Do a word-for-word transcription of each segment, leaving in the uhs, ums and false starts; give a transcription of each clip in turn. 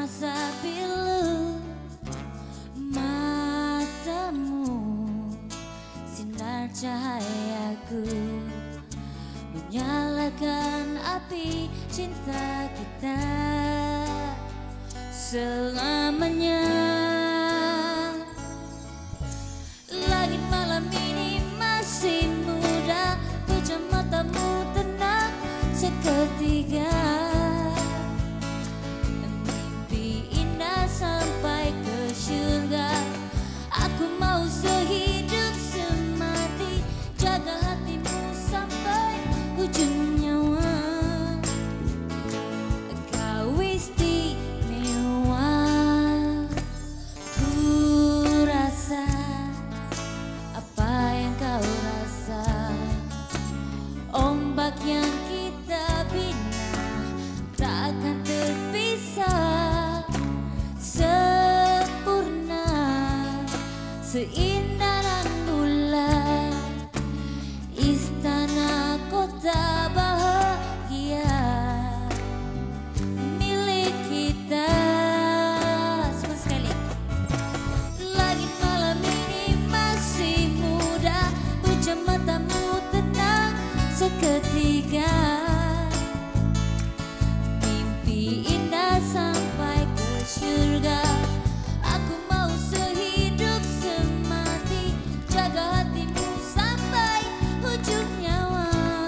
masa pilu matamu, sinar cahayaku menyalakan api cinta kita selamanya. Langit malam ini masih muda, pejam matamu tenang seketika. Mimpi indah sampai ke surga. Aku mau sehidup semati, jaga hatimu sampai ujung nyawa. Kau istimewa, ku rasa apa yang kau rasa. Ombak yang kita bina takkan terpisah, sempurna seindah nan bulan, istana kota bahagia milik kita semua sekali. Langit malam ini masih muda, pejam matamu tenang seketika. Mimpi indah sampai ke surga. Aku mau sehidup semati, jaga hatimu sampai ujung nyawa.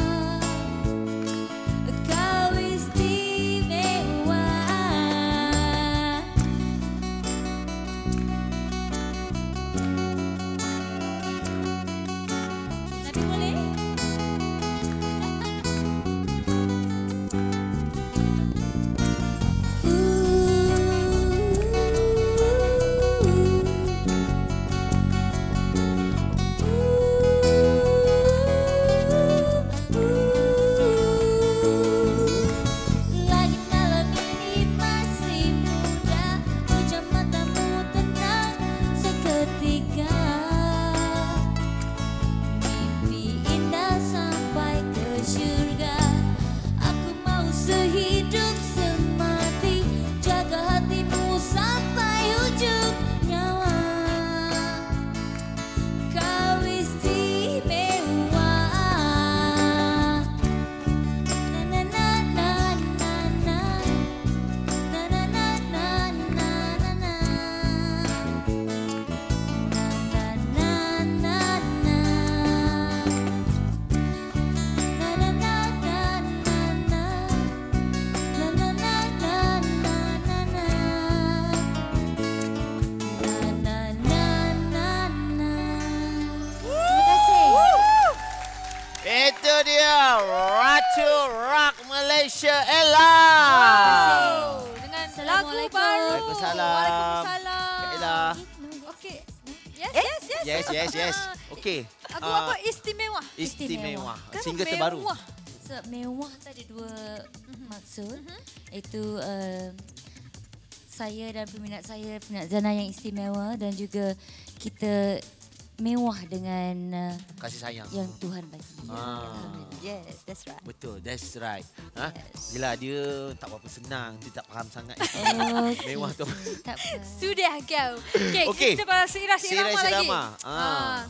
Kau istimewa. Nabi boleh? Langit malam ini masih muda, pejam matamu tenang seketika. Mimpi indah sampai ke surga. Aku mau sehidup semati, jaga hatimu sampai ujung nyawa. Kau istimewa. Na na na na na na. Na na na na na na na. Na na na na. Na na na na na na. Na na na na na na na. Na na na na. Terima kasih. Itu dia Ratu Rock Malaysia Ella. Dengan lagu Assalamualaikum. baru. Waalaikumsalam. Waalaikumsalam. Kak Ella. Okey. Yes, yes, yes. Yes, yes, yes. Ah, Okey. Lagu Ah, apa? Istimewa. Istimewa. Kenapa Single terbaru. mewah? Sebab mewah tu ada dua maksud. Itu uh, saya dan peminat saya, peminat Zana yang istimewa, dan juga kita mewah dengan uh, Kasih sayang. yang Tuhan bagi. Ah. Alhamdulillah. Yes, that's right. Betul, that's right. Ha? Yes. Yelah, dia tak apa-apa senang, dia tak faham sangat. Oh, Mewah tu. tak apa. Sudah kau. Okey, Okey. kita pada Sirah Sirama lagi. Sirama. Ah. Ah.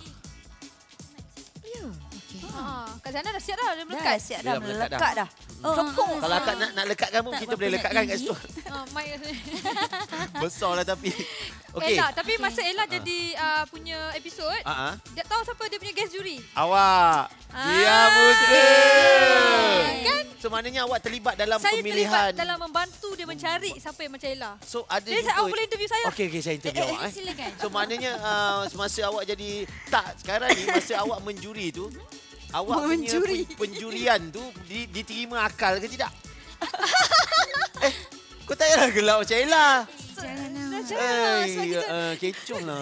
Okey. Ah, Kak Zana dah siap dah, dah Dah melekat. siap Dah dah, melekat melekat dah. Oh, Copong. ah, Kalau ah. akak nak, nak lekatkan pun, Tak kita berapa boleh nak lekatkan kat tinggi. situ. Ah, mic. Besar lah tapi. Okey. Ella, tapi Okey. masa Ella jadi ah, punya episod, Ah, ah. dia tahu siapa dia punya guest juri? Awak. Dia Ah. Muslim. Kan? So maknanya awak terlibat dalam Saya pemilihan. terlibat dalam membantu dia mencari siapa yang macam Ella. So ada Jadi juga. saya, awak boleh interview saya. Okey, okey, saya interview Eh, awak. eh, Eh. silakan. So maknanya uh, semasa awak jadi tak sekarang ni masa awak menjuri tu, awak punya Menjuri. pen- penjurian tu di, diterima akal ke tidak? eh, kau tak payahlah gelak macam Ella. Jangan nak. Jangan, sebab Eh, kita, uh, kecoh lah.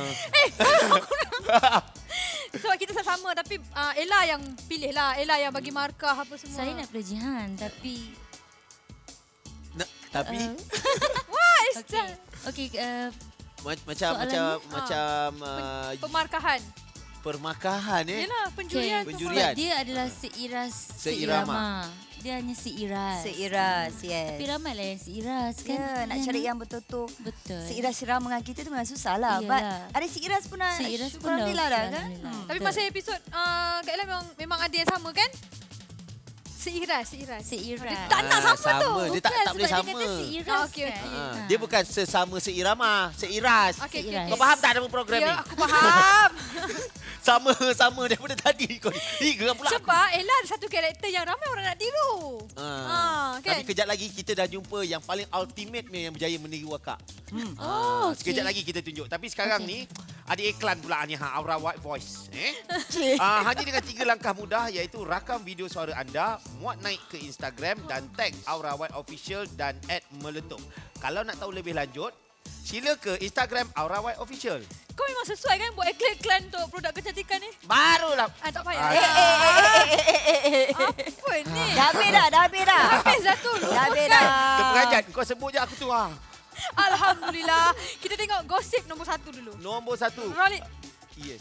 sebab kita sama-sama tapi uh, Ella yang pilih lah. Ella yang bagi markah apa semua. Saya nak peljihan tapi Nak, tapi uh, Wah, it's okey. okay. Okey, uh, ma- macam soalannya, macam ah. macam uh, Pemarkahan. permakahan eh. Yelah, penjurian. Okay. Penjurian. Sebab dia adalah seiras Seirama. seirama. Dia hanya seiras. Seiras, yes. Tapi ramailah yang seiras kan. Ya, nak cari yang betul-betul Betul. seiras seram dengan kita tu memang susah lah. But Iyalah. ada seiras pun nak Seiras pun syukur Alhamdulillah dah dah okey, kan. Alhamdulillah. Hmm. Tapi Betul. masa episod uh, Kak Ella memang, memang ada yang sama kan? Seiras, seiras. Seiras. Dia tak nak sama, tu. Sama. Dia tak, tak boleh sebab sama. Dia kata seiras. Ah, okey, kan? okey. Ha, Ha. dia bukan sesama seirama, seiras. Okey, okey. Seiras. okey. Kau faham tak nama program Ya, ni? aku faham. Sama-sama daripada tadi kau ni. Ih, geram pula aku. Sebab Ella ada satu karakter yang ramai orang nak tiru. Ha. Ah, kan? Tapi kejap lagi kita dah jumpa yang paling ultimate ni yang berjaya meniru akak. Hmm. Oh, Ah, sekejap okey. lagi kita tunjuk. Tapi sekarang Okey. ni ada iklan pula ni ha, Aura White Voice. Eh? Cik. Ah, hanya dengan tiga langkah mudah iaitu rakam video suara anda, muat naik ke Instagram dan tag Aura White Official dan at meletup. Kalau nak tahu lebih lanjut, sila ke Instagram Aura White Official. Kau memang sesuai kan buat iklan untuk produk kecantikan ni? Barulah. Ah, tak payah. Ah, Eh, eh, eh, eh, eh, eh, eh, eh. Apa ni? Dah habis dah, dah habis dah. Habis dah tu. Dah habis dah. Terperanjat. Kau sebut je aku tu. Ha. Alhamdulillah. Kita tengok gosip nombor satu dulu. Nombor satu. Roll it. Yes.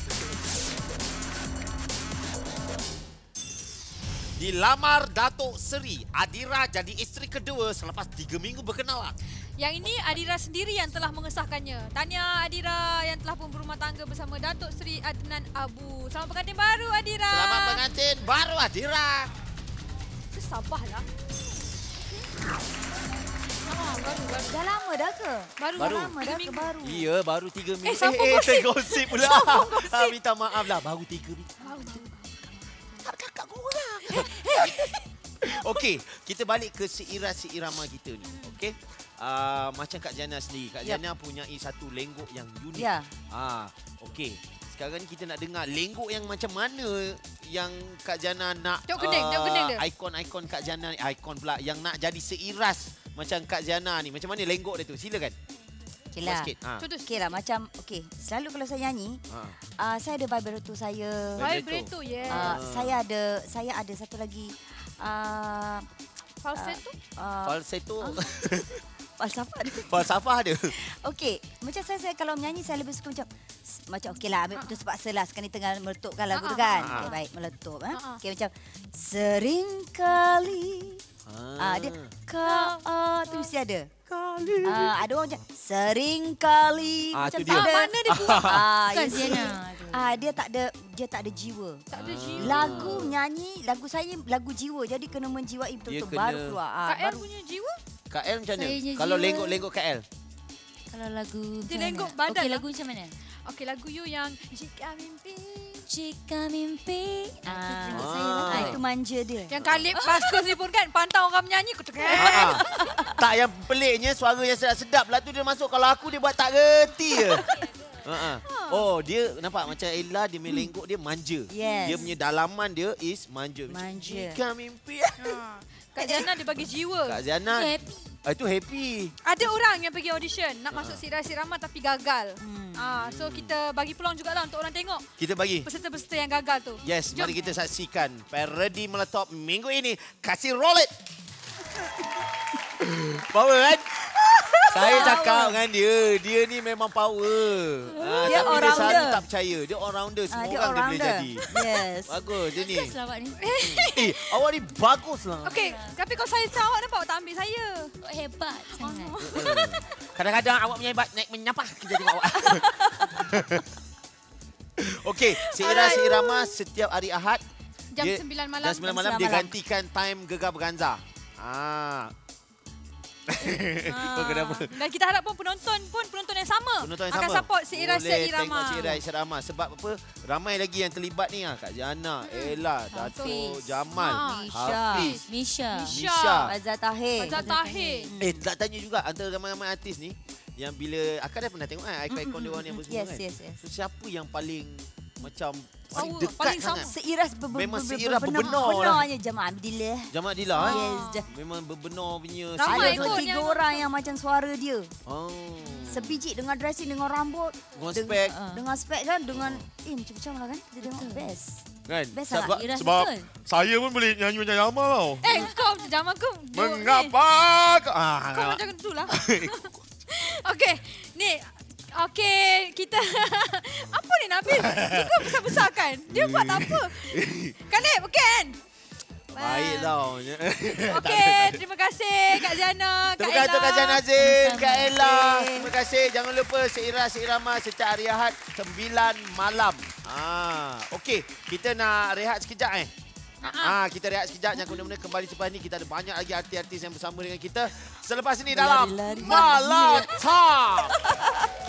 Dilamar Datuk Seri, Adira jadi isteri kedua selepas tiga minggu berkenalan. Yang ini Adira sendiri yang telah mengesahkannya. Tahniah Adira yang telah pun berumah tangga bersama Datuk Seri Adnan Abu. Selamat pengantin baru Adira. Selamat pengantin baru Adira. Sabahlah. Ah, baru, baru. Dah lama dah ke? Baru, Baru. Dah lama dah ke baru? Iya, baru tiga minggu. Eh, sambung eh, gosip. tergosip pula. Sambung gosip. Ah, minta maaf lah, baru tiga minggu. Baru, baru. Tak kakak korang. Okey, kita balik ke seiras-seirama kita ni. Okey. Uh, macam Kak Jana sendiri. Kak Yap. Jana punya satu lenggok yang unik. Ya. Ah, okey. Sekarang ni kita nak dengar lenggok yang macam mana yang Kak Jana nak Tengok kening, tengok kening dia. ikon-ikon Kak Jana ni, ikon pula yang nak jadi seiras macam Kak Jana ni. Macam mana lenggok dia tu? Silakan. Okey Buat lah. sikit. Ha. Contoh. Okey lah, macam, okey. Selalu kalau saya nyanyi, Ha. uh, saya ada vibrato saya. Vibrato, yes. Uh, saya ada saya ada satu lagi uh, Falsetto. uh, Falsetto. falsafah. Falsafah ada. Okey, macam saya, saya kalau menyanyi saya lebih suka macam macam okeylah ambil putus paksa lah sekarang ni tengah meletupkan lagu tu Ah, ah, kan. ah. Okey baik meletup eh. Ah, ah. Okey macam sering kali ah dia ka ah, tu mesti ada. Kali. Ah ada orang macam sering kali Ah, macam tu dia. tak ada. Mana dia buat? Ah, Bukan you see. Ziana. Ah dia tak ada dia tak ada jiwa. Tak ada jiwa. Lagu nyanyi lagu saya lagu jiwa jadi kena menjiwai betul-betul kena- baru keluar. Ah, Kak El baru punya jiwa? Kak El macam mana? Saya Kalau jiwa. lenggok-lenggok Kak El. Kalau lagu Dia macam lenggok mana? badan Okey, lah. lagu macam mana? Okey, lagu you yang Jika Mimpi. Jika mimpi. Ah. Ah, itu saya Ah. lah. ah, itu manja dia. Yang Khalid Paskus ni pun kan pantau orang menyanyi. Kutuk. Ha. Tak, yang peliknya suara yang sedap-sedap lah tu dia masuk. Kalau aku dia buat tak reti je. Ha. Oh, dia nampak macam Ella dia main lenggok dia manja. Yes. Dia punya dalaman dia is manja. Manja. Jika mimpi. Ha. Kak Jana dia bagi jiwa. Kak Ziana. Happy. Ah, itu happy. Ada orang yang pergi audition nak masuk Sirama tapi gagal. Hmm. Ah, so kita bagi peluang jugalah untuk orang tengok Kita bagi. peserta-peserta yang gagal tu. Yes, Jom. mari kita saksikan parodi meletop minggu ini. Kasih roll it. Power kan? Saya cakap dengan dia, dia ni memang power. Ha, Dia tapi dia all-rounder. selalu tak percaya. Dia all-rounder, semua Ah, dia orang dia boleh all-rounder. jadi. Yes. Bagus dia ni. Bagus lah awak ni. Eh, awak ni bagus lah. Okey, tapi kalau saya tahu awak nampak awak tak ambil saya. Awak hebat sangat. Kadang-kadang awak menyebat naik menyapa kita tengok awak. Okey, seirama-seirama setiap hari Ahad Jam dia- sembilan malam. Jam sembilan Jam malam sembilan dia malam. gantikan time Gegar Berganza. Ah. Kau kenapa? Dan kita harap pun penonton pun penonton yang sama Penonton yang akan sama. support Seirama Boleh Irama. tengok Seirama Irama. Sebab apa? Ramai lagi yang terlibat ni. ah. Kak Jana, Ella, Dato' Hafiz. Jamal, Ha. Misha. Hafiz, Misha. Misha. Misha. Fazal Tahir. Fazal Tahir. Eh, nak tanya juga antara ramai-ramai artis ni yang bila Akak dah pernah tengok kan ikon-ikon dia orang yang bersemua Yes, kan. yes, yes. So siapa yang paling macam paling Power, dekat paling sangat? sama. Seiras ber, ber, Memang ber, seiras berbenar. berbenar lah. Benarnya Jamal Abdillah. Jamal Adila eh? Yes. ja- Memang berbenar punya. Ramai Ada silat. kot dua yang- tiga orang yang macam suara dia. Oh. Sebiji dengan dressing, dengan rambut. Dengan deng- spek. ah. Dengan spek kan. Dengan, eh macam-macam lah kan. Kita tengok best. Kan? Best Sebab sangat. Iras Sebab betul. saya pun boleh nyanyi macam Jamal tau. Eh, kau Jamal kau. Mengapa? kau- Kau Ah, macam tu lah. Okey, ni. Okey, kita apa ni Nabil. Suka besar-besarkan. Dia buat tak apa. Khalid, okey kan? Baik tau. Okey, terima kasih Kak Ziana, Kak Terima kasih Ella. Kak Jan Azim, Sama-sama. Kak Ella. Terima kasih. Jangan lupa seirah-seirama setiap hari Ahad sembilan malam. Ah, okey, kita nak rehat sekejap eh. Ah, kita rehat sekejap. Jangan mana-mana kembali selepas ni. Kita ada banyak lagi artis-artis yang bersama dengan kita. Selepas ini dalam Lari-lari. Malam Talk.